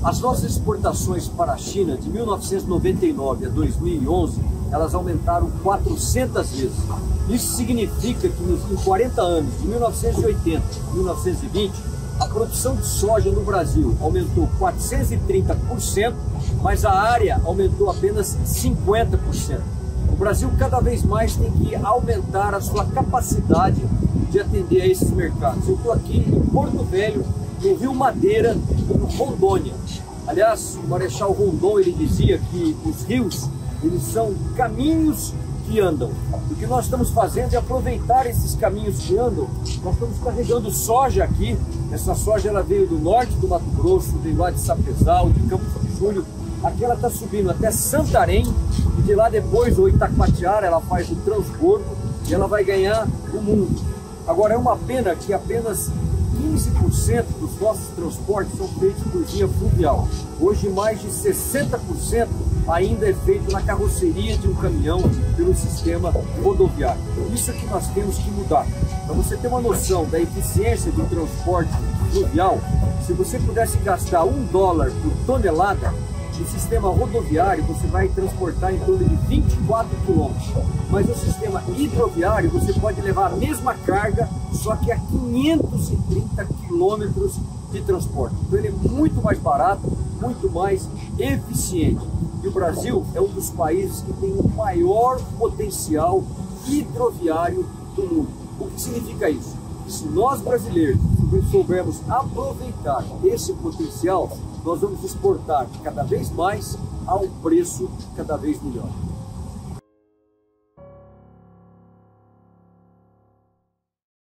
As nossas exportações para a China de 1999 a 2011, elas aumentaram 400 vezes. Isso significa que em 40 anos, de 1980 a 1920, a produção de soja no Brasil aumentou 430%, mas a área aumentou apenas 50%. O Brasil cada vez mais tem que aumentar a sua capacidade de atender a esses mercados. Eu estou aqui em Porto Velho, no Rio Madeira, em Rondônia. Aliás, o Marechal Rondon, ele dizia que os rios, eles são caminhos que andam. O que nós estamos fazendo é aproveitar esses caminhos que andam. Nós estamos carregando soja aqui. Essa soja ela veio do norte do Mato Grosso, veio lá de Sapezal, de Campos de Júlio. Aqui ela está subindo até Santarém e de lá depois, o Itacoatiara, ela faz o transbordo e ela vai ganhar o mundo. Agora é uma pena que apenas 15% dos nossos transportes são feitos por via fluvial. Hoje mais de 60% ainda é feito na carroceria de um caminhão pelo sistema rodoviário. Isso é que nós temos que mudar. Para você ter uma noção da eficiência do transporte fluvial, se você pudesse gastar $1 por tonelada, no sistema rodoviário você vai transportar em torno de 24 km. Mas no sistema hidroviário você pode levar a mesma carga, só que a 530 km de transporte. Então ele é muito mais barato, muito mais eficiente. E o Brasil é um dos países que tem o maior potencial hidroviário do mundo. O que significa isso? Que se nós brasileiros soubermos aproveitar esse potencial, nós vamos exportar cada vez mais a um preço cada vez melhor.